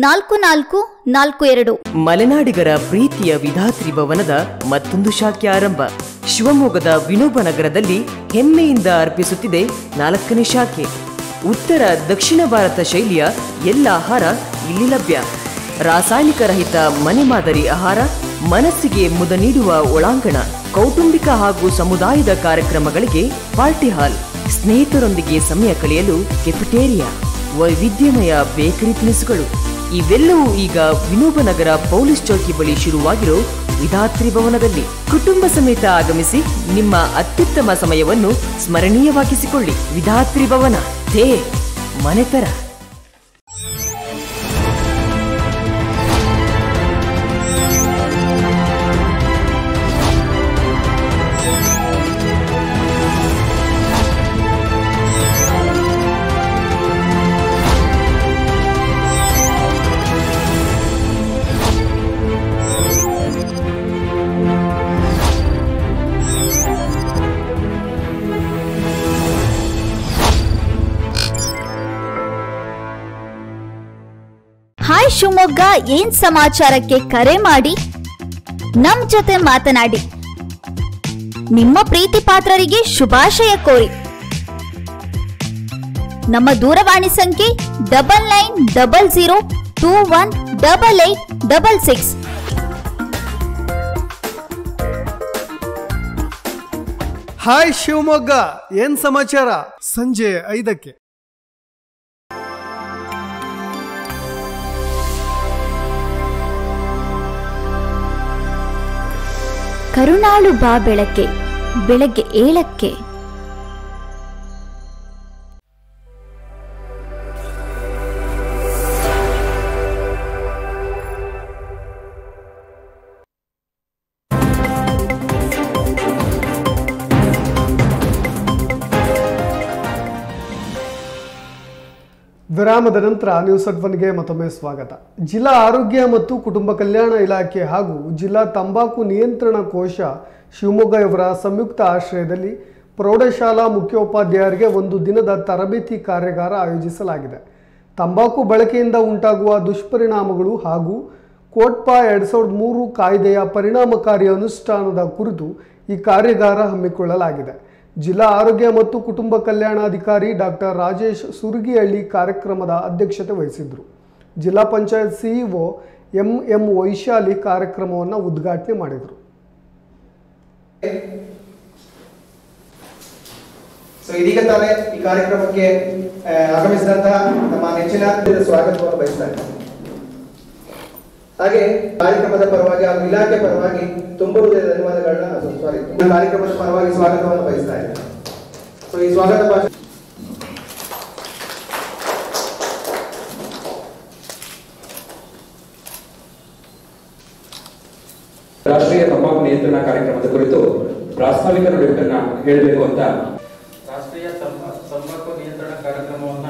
4442. ಮಲೆನಾಡಿಗರ ಪ್ರೀತಿಯ ವಿಧಾತ್ರಿ ಭವನದ ಮತ್ತೊಂದು ಶಾಖೆ ಆರಂಭ. ಶಿವಮೊಗ್ಗದ ವಿನೋಬ ನಗರದಲ್ಲಿ ಹೆಮ್ಮೆಯಿಂದ ಅರ್ಪಿಸುತ್ತಿದೆ 4ನೇ ಶಾಖೆ. ಉತ್ತರ ದಕ್ಷಿಣ ಭಾರತ ಶೈಲಿಯ ಎಲ್ಲ ಆಹಾರ ಇಲ್ಲಿ ಲಭ್ಯ. ರಾಸಾಯನಿಕ ರಹಿತ ಮನೆ ಮಾದರಿ ಆಹಾರ, ಮನಸ್ಸಿಗೆ ಮುದ ನೀಡುವ ಒಳಾಂಗಣ, ಕೌಟುಂಬಿಕ ಹಾಗೂ ಸಮುದಾಯದ ಕಾರ್ಯಕ್ರಮಗಳಿಗೆ ಪಾರ್ಟಿ ಹಾಲ್, ಸ್ನೇಹಿತರೊಂದಿಗೆ ಸಮಯ ಕಳೆಯಲು ಕೆಫೆಟೇರಿಯಾ, ವೈವಿಧ್ಯಮಯ ಬೇಕರಿ ತಿನಿಸುಗಳು ಇವೆಲ್ಲವೂ ಈಗ ವಿನೋಬ ನಗರ ಪೊಲೀಸ್ ಚೌಕಿ ಬಳಿ ಶುರುವಾಗಿರೋ ವಿಧಾತ್ರಿ ಭವನದಲ್ಲಿ. ಕುಟುಂಬ ಸಮೇತ ಆಗಮಿಸಿ ನಿಮ್ಮ ಅತ್ಯುತ್ತಮ ಸಮಯವನ್ನು ಸ್ಮರಣೀಯವಾಗಿಸಿಕೊಳ್ಳಿ. ವಿಧಾತ್ರಿ ಭವನ, ತೇ ಮನೆತರ. ಹಾಯ್ ಶಿವಮೊಗ್ಗ ಏನ್ ಸಮಾಚಾರಕ್ಕೆ ಕರೆ ಮಾಡಿ ನಮ್ ಜೊತೆ ಮಾತನಾಡಿ. ನಿಮ್ಮ ಪ್ರೀತಿ ಪಾತ್ರರಿಗೆ ಶುಭಾಶಯ ಕೋರಿ. ನಮ್ಮ ದೂರವಾಣಿ ಸಂಖ್ಯೆ 9900218866. ಹಾಯ್ ಶಿವಮೊಗ್ಗ ಏನ್ ಸಮಾಚಾರ ಸಂಜೆ 5ಕ್ಕೆ. ಕರುಣಾಳು ಬಾ ಬೆಳಕೆ, ಬೆಳಗ್ಗೆ 7ಕ್ಕೆ. ವಿರಾಮದ ನಂತರ ನ್ಯೂಸ್ ಅಟ್ 1ಗೆ ಮತ್ತೊಮ್ಮೆ ಸ್ವಾಗತ. ಜಿಲ್ಲಾ ಆರೋಗ್ಯ ಮತ್ತು ಕುಟುಂಬ ಕಲ್ಯಾಣ ಇಲಾಖೆ ಹಾಗೂ ಜಿಲ್ಲಾ ತಂಬಾಕು ನಿಯಂತ್ರಣ ಕೋಶ ಶಿವಮೊಗ್ಗ ಇವರ ಸಂಯುಕ್ತ ಆಶ್ರಯದಲ್ಲಿ ಪ್ರೌಢಶಾಲಾ ಮುಖ್ಯೋಪಾಧ್ಯಾಯರಿಗೆ ಒಂದು ದಿನದ ತರಬೇತಿ ಕಾರ್ಯಾಗಾರ ಆಯೋಜಿಸಲಾಗಿದೆ. ತಂಬಾಕು ಬಳಕೆಯಿಂದ ಉಂಟಾಗುವ ದುಷ್ಪರಿಣಾಮಗಳು ಹಾಗೂ ಕೋಟ್ಪಾ 2003 ಕಾಯ್ದೆಯ ಪರಿಣಾಮಕಾರಿ ಅನುಷ್ಠಾನದ ಕುರಿತು ಈ ಕಾರ್ಯಾಗಾರ ಹಮ್ಮಿಕೊಳ್ಳಲಾಗಿದೆ. ಜಿಲ್ಲಾ ಆರೋಗ್ಯ ಮತ್ತು ಕುಟುಂಬ ಕಲ್ಯಾಣಾಧಿಕಾರಿ ಡಾಕ್ಟರ್ ರಾಜೇಶ್ ಸುರಗಿಹಳ್ಳಿ ಕಾರ್ಯಕ್ರಮದ ಅಧ್ಯಕ್ಷತೆ ವಹಿಸಿದ್ರು. ಜಿಲ್ಲಾ ಪಂಚಾಯತ್ ಸಿಇಒ ಎಂ ವೈಶಾಲಿ ಕಾರ್ಯಕ್ರಮವನ್ನು ಉದ್ಘಾಟನೆ ಮಾಡಿದರು. ಇದೀಗ ತಾನೇ ಈ ಕಾರ್ಯಕ್ರಮಕ್ಕೆ ಆಗಮಿಸಿದಂತಹ ನಮ್ಮ ನೆಚ್ಚಿನ ಸ್ವಾಗತವನ್ನು ಬಯಸ್ತಾರೆ. ಹಾಗೆ ಕಾರ್ಯಕ್ರಮದ ಪರವಾಗಿ ಹಾಗೂ ಇಲಾಖೆ ಪರವಾಗಿ ತುಂಬ ಹೃದಯದ ಧನ್ಯವಾದಗಳನ್ನ ಕಾರ್ಯಕ್ರಮದ ಪರವಾಗಿ ಸ್ವಾಗತವನ್ನು ಬಯಸ್ತಾ ಇದ್ದಾರೆ. ಈ ಸ್ವಾಗತ ಭಾಷಣ ಪರಿಕಲ್ಪನಾ ಕಾರ್ಯಕ್ರಮದ ಕುರಿತು ಪ್ರಾಸ್ತಾವಿಕ ನುಡಿಗಳನ್ನು ಹೇಳಬೇಕು ಅಂತ ರಾಷ್ಟ್ರೀಯ ತಂಬಾಕು ನಿಯಂತ್ರಣ ಕಾರ್ಯಕ್ರಮವನ್ನು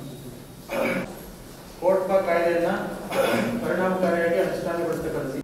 ಕೋಟ್ಪಾ ಕಾಯ್ದೆಯನ್ನ ಪರಿಣಾಮಕಾರಿಯಾಗಿ ಅನುಷ್ಠಾನಗೊಳಿಸತಕ್ಕಂಥ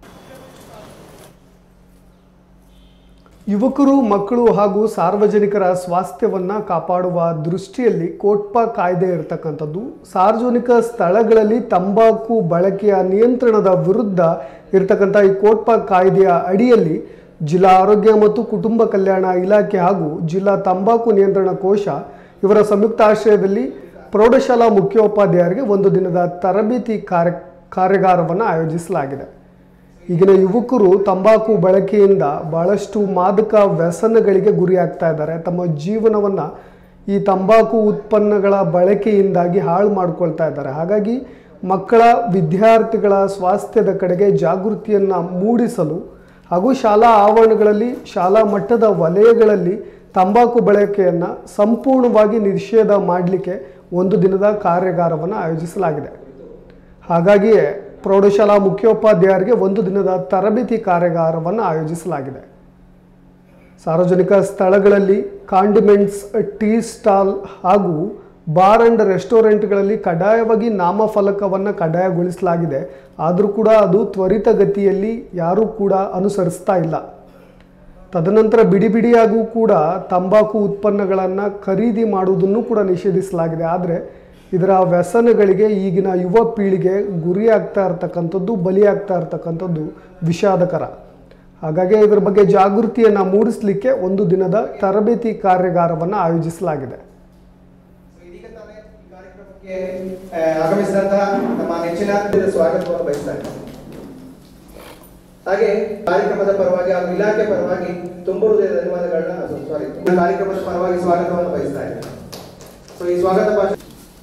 ಯುವಕರು, ಮಕ್ಕಳು ಹಾಗೂ ಸಾರ್ವಜನಿಕರ ಸ್ವಾಸ್ಥ್ಯವನ್ನು ಕಾಪಾಡುವ ದೃಷ್ಟಿಯಲ್ಲಿ ಕೋಟ್ಪಾ ಕಾಯ್ದೆ ಇರತಕ್ಕಂಥದ್ದು. ಸಾರ್ವಜನಿಕ ಸ್ಥಳಗಳಲ್ಲಿ ತಂಬಾಕು ಬಳಕೆಯ ನಿಯಂತ್ರಣದ ವಿರುದ್ಧ ಇರತಕ್ಕಂಥ ಈ ಕೋಟ್ಪಾ ಕಾಯ್ದೆಯ ಅಡಿಯಲ್ಲಿ ಜಿಲ್ಲಾ ಆರೋಗ್ಯ ಮತ್ತು ಕುಟುಂಬ ಕಲ್ಯಾಣ ಇಲಾಖೆ ಹಾಗೂ ಜಿಲ್ಲಾ ತಂಬಾಕು ನಿಯಂತ್ರಣ ಕೋಶ ಇವರ ಸಂಯುಕ್ತಾಶ್ರಯದಲ್ಲಿ ಪ್ರೌಢಶಾಲಾ ಮುಖ್ಯೋಪಾಧ್ಯಾಯರಿಗೆ ಒಂದು ದಿನದ ತರಬೇತಿ ಕಾರ್ಯಾಗಾರವನ್ನು ಆಯೋಜಿಸಲಾಗಿದೆ. ಈಗಿನ ಯುವಕರು ತಂಬಾಕು ಬಳಕೆಯಿಂದ ಬಹಳಷ್ಟು ಮಾದಕ ವ್ಯಸನಗಳಿಗೆ ಗುರಿಯಾಗ್ತಾ ಇದ್ದಾರೆ. ತಮ್ಮ ಜೀವನವನ್ನು ಈ ತಂಬಾಕು ಉತ್ಪನ್ನಗಳ ಬಳಕೆಯಿಂದಾಗಿ ಹಾಳು ಮಾಡಿಕೊಳ್ತಾ ಇದ್ದಾರೆ. ಹಾಗಾಗಿ ಮಕ್ಕಳ, ವಿದ್ಯಾರ್ಥಿಗಳ ಸ್ವಾಸ್ಥ್ಯದ ಕಡೆಗೆ ಜಾಗೃತಿಯನ್ನು ಮೂಡಿಸಲು ಹಾಗೂ ಶಾಲಾ ಆವರಣಗಳಲ್ಲಿ, ಶಾಲಾ ಮಟ್ಟದ ವಲಯಗಳಲ್ಲಿ ತಂಬಾಕು ಬಳಕೆಯನ್ನು ಸಂಪೂರ್ಣವಾಗಿ ನಿಷೇಧ ಮಾಡಲಿಕ್ಕೆ ಒಂದು ದಿನದ ಕಾರ್ಯಾಗಾರವನ್ನು ಆಯೋಜಿಸಲಾಗಿದೆ. ಹಾಗಾಗಿಯೇ ಪ್ರೌಢಶಾಲಾ ಮುಖ್ಯೋಪಾಧ್ಯಾಯರಿಗೆ ಒಂದು ದಿನದ ತರಬೇತಿ ಕಾರ್ಯಾಗಾರವನ್ನು ಆಯೋಜಿಸಲಾಗಿದೆ. ಸಾರ್ವಜನಿಕ ಸ್ಥಳಗಳಲ್ಲಿ ಕಾಂಡಿಮೆಂಟ್ಸ್, ಟೀ ಸ್ಟಾಲ್ ಹಾಗೂ ಬಾರ್ ಅಂಡ್ ರೆಸ್ಟೋರೆಂಟ್ಗಳಲ್ಲಿ ಕಡ್ಡಾಯವಾಗಿ ನಾಮಫಲಕವನ್ನು ಕಡ್ಡಾಯಗೊಳಿಸಲಾಗಿದೆ. ಆದರೂ ಕೂಡ ಅದು ತ್ವರಿತಗತಿಯಲ್ಲಿ ಯಾರೂ ಕೂಡ ಅನುಸರಿಸ್ತಾ ಇಲ್ಲ. ತದನಂತರ ಬಿಡಿಯಾಗೂ ಕೂಡ ತಂಬಾಕು ಉತ್ಪನ್ನಗಳನ್ನು ಖರೀದಿ ಮಾಡುವುದನ್ನು ಕೂಡ ನಿಷೇಧಿಸಲಾಗಿದೆ. ಆದರೆ ಇದರ ವ್ಯಸನಗಳಿಗೆ ಈಗಿನ ಯುವ ಪೀಳಿಗೆ ಗುರಿಯಾಗ್ತಾ ಇರ್ತಕ್ಕಂಥದ್ದು, ಬಲಿಯಾಗ್ತಾ ಇರ್ತಕ್ಕಂಥದ್ದು ವಿಷಾದಕರ. ಹಾಗಾಗಿ ಇದರ ಬಗ್ಗೆ ಜಾಗೃತಿಯನ್ನು ಮೂಡಿಸಲಿಕ್ಕೆ ಒಂದು ದಿನದ ತರಬೇತಿ ಕಾರ್ಯಾಗಾರವನ್ನು ಆಯೋಜಿಸಲಾಗಿದೆ. ಆಗಮಿಸಿದಂತಹ ನಮ್ಮ ನೆಚ್ಚಿನ ಸ್ವಾಗತವನ್ನು ಬಯಸ್ತಾರೆ. ಹಾಗೆ ಕಾರ್ಯಕ್ರಮದ ಪರವಾಗಿ ಹಾಗೂ ಇಲಾಖೆ ಪರವಾಗಿ ತುಂಬ ಹೃದಯದ ಧನ್ಯವಾದಗಳನ್ನ ಕಾರ್ಯಕ್ರಮದ ಪರವಾಗಿ ಸ್ವಾಗತವನ್ನು ಬಯಸ್ತಾರೆ. ಸೊ ಈ ಸ್ವಾಗತ ಭಾಷಣ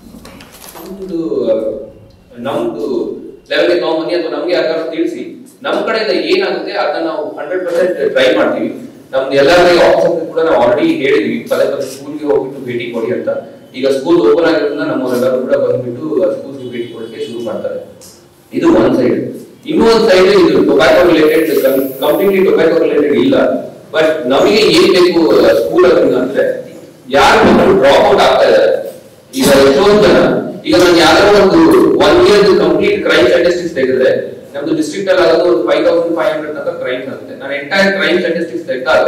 ನಮ್ದು ಲೆವೆಲ್ಗೆ ತಗೊಂಬನ್ನಿ ಅಥವಾ ನಮ್ಗೆ ಯಾರು ತಿಳಿಸಿ, ನಮ್ ಕಡೆಯಿಂದ ಏನಾಗುತ್ತೆ ಅದನ್ನ ನಾವು 100% ಟ್ರೈ ಮಾಡ್ತೀವಿ. ನಮ್ದು ಎಲ್ಲರಿಗೆ ಆಫೀಸರ್ಗೆ ಕೂಡ ನಾವು ಆಲ್ರೆಡಿ ಹೇಳಿದ್ವಿ, ಪದೇ ಸ್ಕೂಲ್ಗೆ ಹೋಗ್ಬಿಟ್ಟು ಭೇಟಿ ಕೊಡಿ ಅಂತ. ಈಗ ಸ್ಕೂಲ್ ಓಪನ್ ಆಗಿರೋದ್ರಿಂದ ನಮ್ಮವರೆಲ್ಲರೂ ಕೂಡ ಬಂದ್ಬಿಟ್ಟು ಸ್ಕೂಲ್ಗೆ ಭೇಟಿ ಕೊಡಕ್ಕೆ ಶುರು ಮಾಡ್ತಾರೆ. ಇದು ಒಂದ್ ಸೈಡ್. ಇನ್ನೂ ಒಂದ್ ಸೈಡ್ ಇದು tobacco related, completely tobacco related ಇಲ್ಲ. ಬಟ್ ನಮಗೆ ಏನ್ ಬೇಕು ಸ್ಕೂಲ್ ಅದನ್ನ ಅಂದ್ರೆ ಯಾರು ಮಕ್ಕಳು ಡ್ರಾಪ್ ಔಟ್ ಆಗ್ತಾ ಇದ್ದಾರೆ. ಈಗ ಎಷ್ಟೊಂದು ಜನ, ಈಗ ನಾನು ಯಾವ್ದಾದ್ರು ಒಂದು 1 year ಕಂಪ್ಲೀಟ್ ಕ್ರೈಮ್ ಸ್ಟಾಟಿಸ್ಟಿಕ್ಸ್ ತೆಗೆದ್ರೆ ನಮ್ದು ಡಿಸ್ಟ್ರಿಕ್ಟ್ ಅಲ್ಲಿ ಆಗೋದು 5500 ತನಕ ಕ್ರೈಮ್ ಆಗುತ್ತೆ. ನಾನು ಎಂಟೈರ್ ಕ್ರೈಮ್ ಸ್ಟಾಟಿಸ್ಟಿಕ್ಸ್ ತೆಗೆದಾಗ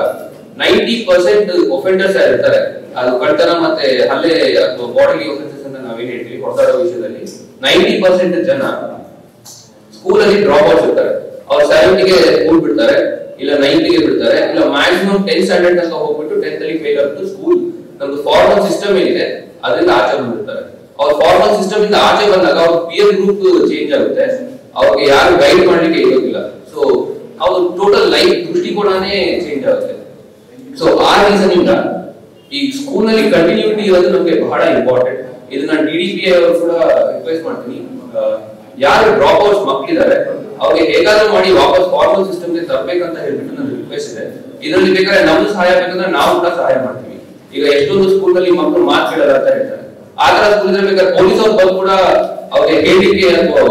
90% ಒಫೆಂಡರ್ಸ್ ಇರ್ತಾರೆ. ಅದು ಕಳ್ತನ ಮತ್ತೆ ಹಲ್ಲೆ ಅಥವಾ ಬಾಡಿಲಿ ಒಫೆನ್ಸಸ್ ಅಂತ ನಾವೇನ್ ಹೇಳ್ತೀವಿ ಹೊರತಾಡೋ ವಿಷಯದಲ್ಲಿ 90% ಜನ ಸ್ಕೂಲಲ್ಲಿ ಡ್ರಾಪ್ ಔಟ್ಸ್ ಇರ್ತಾರೆ. ಅವ್ರು 70ಗೆ ಸ್ಕೂಲ್ ಬಿಡ್ತಾರೆ, ಇಲ್ಲ 9ಗೆ ಬಿಡ್ತಾರೆ, ಇಲ್ಲ ಮ್ಯಾಕ್ಸಿಮಮ್ 10th ಸ್ಟ್ಯಾಂಡರ್ಡ್ ತನಕ ಹೋಗ್ಬಿಟ್ಟು 10th ಅಲ್ಲಿ ಫೇಲ್ ಆಗ್ಬಿಟ್ಟು ಸ್ಕೂಲ್ ನಮ್ದು ಫಾರ್ಮಲ್ ಸಿಸ್ಟಮ್ ಏನಿದೆ ಅದರಿಂದ ಆಚೆ ಬಂದಿರ್ತಾರೆ. ಅವ್ರ ಫಾರ್ಮಲ್ ಸಿಸ್ಟಮ್ ಇಂದ ಆಚೆ ಬಂದಾಗ ಅವ್ರ ಪಿಯರ್ ಗ್ರೂಪ್ ಚೇಂಜ್ ಆಗುತ್ತೆ, ಅವ್ರಿಗೆ ಯಾರು ಗೈಡ್ ಮಾಡ್ಲಿಕ್ಕೆ ಇರೋದಿಲ್ಲ. ಸೊ ಅವ್ರ ಟೋಟಲ್ ಲೈಫ್ ದೃಷ್ಟಿಕೋನನೇ ಚೇಂಜ್ ಆಗುತ್ತೆ. ಸೊ ಆ ರೀಸನ್ ಇಂದ ಈ ಸ್ಕೂಲ್ ನಲ್ಲಿ ಕಂಟಿನ್ಯೂಟಿ ಇರೋದು ನಮ್ಗೆ ಬಹಳ ಇಂಪಾರ್ಟೆಂಟ್. ಇದನ್ನ DDPI ಅವರು ಕೂಡ ರಿಕ್ವೆಸ್ಟ್ ಮಾಡ್ತೀನಿ, ಯಾರು ಡ್ರಾಪ್ ಔಟ್ಸ್ ಮಕ್ಕಳಿದ್ದಾರೆ ಅವ್ರಿಗೆ ಹೇಗಾದ್ರೂ ಮಾಡಿ ವಾಪಸ್ ಫಾರ್ಮಲ್ ಸಿಸ್ಟಮ್ಗೆ ತರಬೇಕಂತ ಹೇಳ್ಬಿಟ್ಟು ನನ್ನ ರಿಕ್ವೆಸ್ಟ್ ಇದೆ. ಇದರಲ್ಲಿ ಬೇಕಾದ್ರೆ ನಮ್ದು ಸಹಾಯ ಬೇಕಂದ್ರೆ ನಾವು ಕೂಡ ಸಹಾಯ ಮಾಡ್ತೀವಿ. ಈಗ ಎಷ್ಟೊಂದು ಸ್ಕೂಲ್ ನಲ್ಲಿ ಮಕ್ಕಳು ಮಾತು ಕೇಳಲ್ಲ ಅಂತ ಹೇಳ್ತಾರೆ. ಆ ತರ ಸ್ಕೂಲ್ ಬೇಕಾದ್ರೆ ಪೊಲೀಸ್ ಅವ್ರು ಬಂದು ಕೂಡ ಅವ್ರಿಗೆ ಹೇಳಿಕೆ ಅಥವಾ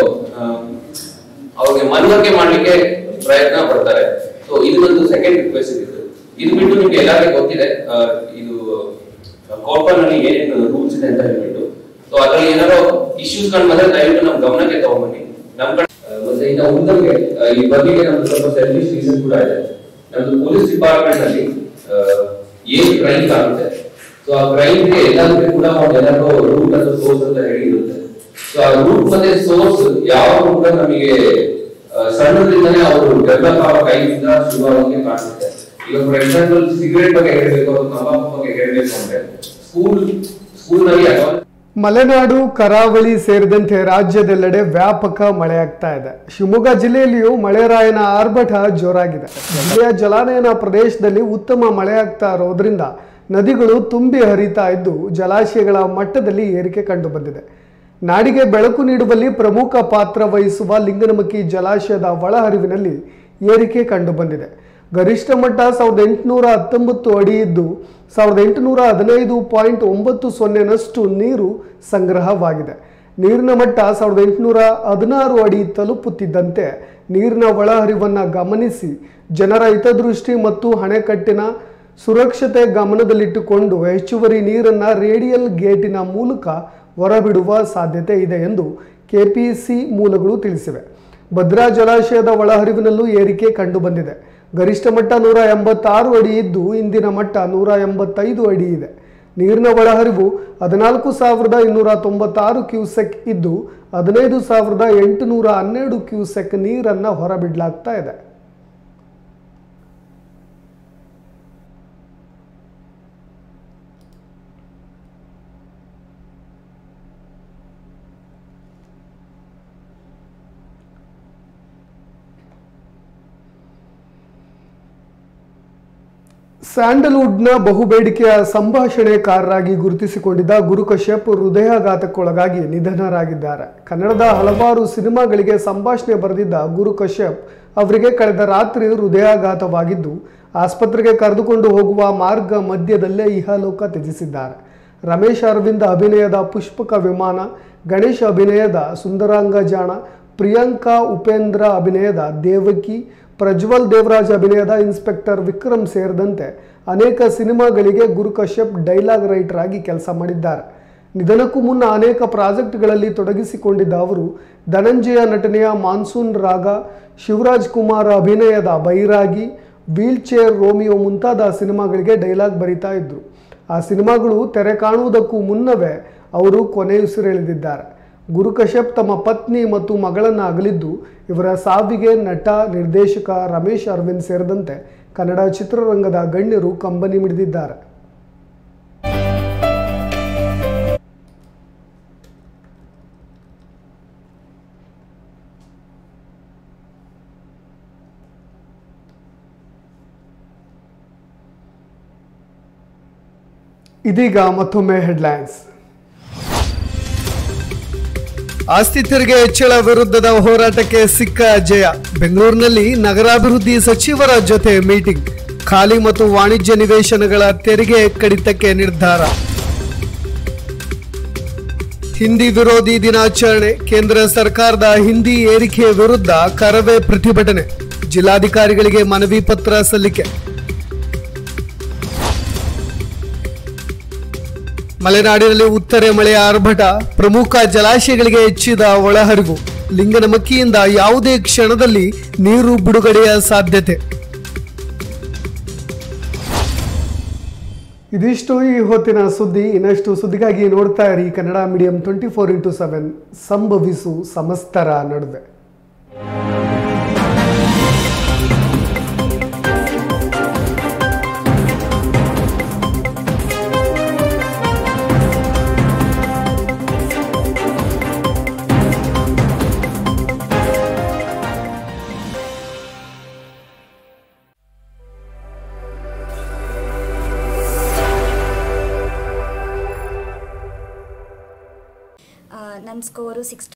ಅವ್ರಿಗೆ ಮನವರಿಕೆ ಮಾಡ್ಲಿಕ್ಕೆ ಪ್ರಯತ್ನ ಪಡ್ತಾರೆ. ಸೊ ಇದು ಒಂದು ಸೆಕೆಂಡ್ ರಿಕ್ವೆಸ್ಟ್ ಇದೆ. ಇದು ಬಿಟ್ಟು ನಿಮ್ಗೆ ಎಲ್ಲರಿಗೂ ಗೊತ್ತಿದೆ ಇದು ಕೋರ್ಪನಲ್ಲಿ ಏನೇನು ರೂಲ್ಸ್ ಇದೆ ಅಂತ ಹೇಳ್ಬಿಟ್ಟು. ಸೊ ಅದ್ರಲ್ಲಿ ಏನಾದ್ರು ಇಶ್ಯೂಸ್ ಕಂಡು ಬಂದ್ರೆ ದಯವಿಟ್ಟು ನಮ್ ಗಮನಕ್ಕೆ ತಗೊಂಡ್ಬನ್ನಿ. ನಮ್ ಕಡೆ ಮತ್ತೆ ಇನ್ನ ಮುಂದಕ್ಕೆ ಈ ಬಗೆಗೆ ನಮ್ದು ಸ್ವಲ್ಪ ಸೆಲ್ಫಿಶ್ ರೀಸನ್ ಕೂಡ ಇದೆ. ನಮ್ದು ಪೊಲೀಸ್ ಡಿಪಾರ್ಟ್ಮೆಂಟ್ ಅಲ್ಲಿ ಏನ್ ಕ್ರೈಮ್ ಆಗುತ್ತೆ, ಸೊ ಆ ಕ್ರೈಮ್ಗೆ ಎಲ್ಲದಕ್ಕೂ ಕೂಡ ಏನಾದ್ರು ರೂಟ್ ಅಥವಾ ಸೋರ್ಸ್ ಅಂತ ಹೇಳಿ ಇರುತ್ತೆ. ಸೊ ಆ ರೂಟ್ ಮತ್ತೆ ಸೋರ್ಸ್ ಯಾವಾಗ ಕೂಡ ನಮಗೆ ಸಣ್ಣದ್ರಿಂದನೇ ಅವರು ಡೆವಲಪ್ ಆಗೋ ಕೈಯಿಂದ ಶುರುವಾಗೋಕೆ ಕಾಣಿಸುತ್ತೆ. ಈಗ ಫಾರ್ ಎಕ್ಸಾಂಪಲ್ ಸಿಗರೇಟ್ ಬಗ್ಗೆ ಹೇಳಬೇಕು ಅಥವಾ ತಂಬಾಕು ಬಗ್ಗೆ ಹೇಳಬೇಕು ಅಂದ್ರೆ ಸ್ಕೂಲ್ನಲ್ಲಿ ಮಲೆನಾಡು, ಕರಾವಳಿ ಸೇರಿದಂತೆ ರಾಜ್ಯದೆಲ್ಲೆಡೆ ವ್ಯಾಪಕ ಮಳೆಯಾಗ್ತಾ ಇದೆ. ಶಿವಮೊಗ್ಗ ಜಿಲ್ಲೆಯಲ್ಲಿಯೂ ಮಳೆರಾಯನ ಆರ್ಭಟ ಜೋರಾಗಿದೆ. ಜಿಲ್ಲೆಯ ಜಲಾನಯನ ಪ್ರದೇಶದಲ್ಲಿ ಉತ್ತಮ ಮಳೆಯಾಗ್ತಾ ಇರೋದ್ರಿಂದ ನದಿಗಳು ತುಂಬಿ ಹರಿತಾ ಇದ್ದು ಜಲಾಶಯಗಳ ಮಟ್ಟದಲ್ಲಿ ಏರಿಕೆ ಕಂಡುಬಂದಿದೆ. ನಾಡಿಗೆ ಬೆಳಕು ನೀಡುವಲ್ಲಿ ಪ್ರಮುಖ ಪಾತ್ರ ವಹಿಸುವ ಲಿಂಗನಮಕ್ಕಿ ಜಲಾಶಯದ ಒಳಹರಿವಿನಲ್ಲಿ ಏರಿಕೆ ಕಂಡುಬಂದಿದೆ. ಗರಿಷ್ಠ ಮಟ್ಟ 1819 ಅಡಿ ಇದ್ದು 1815.90ನಷ್ಟು ನೀರು ಸಂಗ್ರಹವಾಗಿದೆ. ನೀರಿನ ಮಟ್ಟ 1816 ಅಡಿ ತಲುಪುತ್ತಿದ್ದಂತೆ ನೀರಿನ ಒಳಹರಿವನ್ನು ಗಮನಿಸಿ ಜನರ ಹಿತದೃಷ್ಟಿ ಮತ್ತು ಅಣೆಕಟ್ಟಿನ ಸುರಕ್ಷತೆ ಗಮನದಲ್ಲಿಟ್ಟುಕೊಂಡು ಹೆಚ್ಚುವರಿ ನೀರನ್ನು ರೇಡಿಯಲ್ ಗೇಟಿನ ಮೂಲಕ ಹೊರಬಿಡುವ ಸಾಧ್ಯತೆ ಇದೆ ಎಂದು ಕೆಪಿಸಿ ಮೂಲಗಳು ತಿಳಿಸಿವೆ. ಭದ್ರಾ ಜಲಾಶಯದ ಒಳಹರಿವಿನಲ್ಲೂ ಏರಿಕೆ ಕಂಡುಬಂದಿದೆ. ಗರಿಷ್ಠ ಮಟ್ಟ 186 ಅಡಿ ಇದ್ದು ಇಂದಿನ ಮಟ್ಟ 185 ಅಡಿ ಇದೆ. ನೀರಿನ ಒಳಹರಿವು 14,296 ಕ್ಯೂಸೆಕ್ ಇದ್ದು 15,812 ಕ್ಯೂಸೆಕ್ ನೀರನ್ನು ಹೊರಬಿಡಲಾಗ್ತಾ ಇದೆ. ಸ್ಯಾಂಡಲ್ವುಡ್ನ ಬಹುಬೇಡಿಕೆಯ ಸಂಭಾಷಣೆಕಾರರಾಗಿ ಗುರುತಿಸಿಕೊಂಡಿದ್ದ ಗುರು ಕಶ್ಯಪ್ ಹೃದಯಾಘಾತಕ್ಕೊಳಗಾಗಿ ನಿಧನರಾಗಿದ್ದಾರೆ. ಕನ್ನಡದ ಹಲವಾರು ಸಿನಿಮಾಗಳಿಗೆ ಸಂಭಾಷಣೆ ಬರೆದಿದ್ದ ಗುರು ಕಶ್ಯಪ್ ಅವರಿಗೆ ಕಳೆದ ರಾತ್ರಿ ಹೃದಯಾಘಾತವಾಗಿದ್ದು ಆಸ್ಪತ್ರೆಗೆ ಕರೆದುಕೊಂಡು ಹೋಗುವ ಮಾರ್ಗ ಮಧ್ಯದಲ್ಲೇ ಇಹಲೋಕ ತ್ಯಜಿಸಿದ್ದಾರೆ. ರಮೇಶ್ ಅರವಿಂದ್ ಅಭಿನಯದ ಪುಷ್ಪಕ ವಿಮಾನ, ಗಣೇಶ್ ಅಭಿನಯದ ಸುಂದರಾಂಗಜಾಣ, ಪ್ರಿಯಾಂಕಾ ಉಪೇಂದ್ರ ಅಭಿನಯದ ದೇವಕಿ, ಪ್ರಜ್ವಲ್ ದೇವರಾಜ್ ಅಭಿನಯದ ಇನ್ಸ್ಪೆಕ್ಟರ್ ವಿಕ್ರಮ್ ಸೇರಿದಂತೆ ಅನೇಕ ಸಿನಿಮಾಗಳಿಗೆ ಗುರು ಕಶ್ಯಪ್ ಡೈಲಾಗ್ ರೈಟರ್ ಆಗಿ ಕೆಲಸ ಮಾಡಿದ್ದಾರೆ. ನಿಧನಕ್ಕೂ ಮುನ್ನ ಅನೇಕ ಪ್ರಾಜೆಕ್ಟ್ಗಳಲ್ಲಿ ತೊಡಗಿಸಿಕೊಂಡಿದ್ದ ಅವರು ಧನಂಜಯ ನಟನೆಯ ಮಾನ್ಸೂನ್ ರಾಗ, ಶಿವರಾಜ್ ಕುಮಾರ್ ಅಭಿನಯದ ಬೈರಾಗಿ, ವೀಲ್ ಚೇರ್ ರೋಮಿಯೋ ಮುಂತಾದ ಸಿನಿಮಾಗಳಿಗೆ ಡೈಲಾಗ್ ಬರೀತಾ ಇದ್ರು. ಆ ಸಿನಿಮಾಗಳು ತೆರೆ ಕಾಣುವುದಕ್ಕೂ ಮುನ್ನವೇ ಅವರು ಕೊನೆಯುಸಿರೆಳೆದಿದ್ದಾರೆ. ಗುರು ಕಶ್ಯಪ್ ತಮ್ಮ ಪತ್ನಿ ಮತ್ತು ಮಗಳನ್ನು ಅಗಲಿದ್ದು ಇವರ ಸಾವಿಗೆ ನಟ, ನಿರ್ದೇಶಕ ರಮೇಶ್ ಅರವಿಂದ್ ಸೇರಿದಂತೆ ಕನ್ನಡ ಚಿತ್ರರಂಗದ ಗಣ್ಯರು ಕಂಬನಿ ಮಿಡಿದಿದ್ದಾರೆ. ಇದೀಗ ಮತ್ತೊಮ್ಮೆ ಹೆಡ್ಲೈನ್ಸ್. ಆಸ್ತಿ ತೆರಿಗೆ ಹೆಚ್ಚಳ ವಿರುದ್ಧದ ಹೋರಾಟಕ್ಕೆ ಸಿಕ್ಕ ಜಯ. ಬೆಂಗಳೂರಿನಲ್ಲಿ ನಗರಾಭಿವೃದ್ಧಿ ಸಚಿವರ ಜೊತೆ ಮೀಟಿಂಗ್. ಖಾಲಿ ಮತ್ತು ವಾಣಿಜ್ಯ ನಿವೇಶನಗಳ ತೆರಿಗೆ ಕಡಿತಕ್ಕೆ ನಿರ್ಧಾರ. ಹಿಂದಿ ವಿರೋಧಿ ದಿನಾಚರಣೆ. ಕೇಂದ್ರ ಸರ್ಕಾರದ ಹಿಂದಿ ಏರಿಕೆ ವಿರುದ್ಧ ಕರವೇ ಪ್ರತಿಭಟನೆ. ಜಿಲ್ಲಾಧಿಕಾರಿಗಳಿಗೆ ಮನವಿ ಪತ್ರ ಸಲ್ಲಿಕೆ. ಮಲೆನಾಡಿನಲ್ಲಿ ಉತ್ತರೆ ಮಳೆಯ ಆರ್ಭಟ. ಪ್ರಮುಖ ಜಲಾಶಯಗಳಿಗೆ ಹೆಚ್ಚಿದ ಒಳಹರಿವು. ಲಿಂಗನಮಕ್ಕಿಯಿಂದ ಯಾವುದೇ ಕ್ಷಣದಲ್ಲಿ ನೀರು ಬಿಡುಗಡೆಯ ಸಾಧ್ಯತೆ. ಇದಿಷ್ಟು ಈ ಹೊತ್ತಿನ ಸುದ್ದಿ. ಇನ್ನಷ್ಟು ಸುದ್ದಿಗಾಗಿ ನೋಡ್ತಾ ಇರಿ ಕನ್ನಡ ಮೀಡಿಯಂ 24x7, ಸಂಭವಿಸು ಸಮಸ್ತರ ನಡುವೆ. ನನ್ನ ಸ್ಕೋರು 6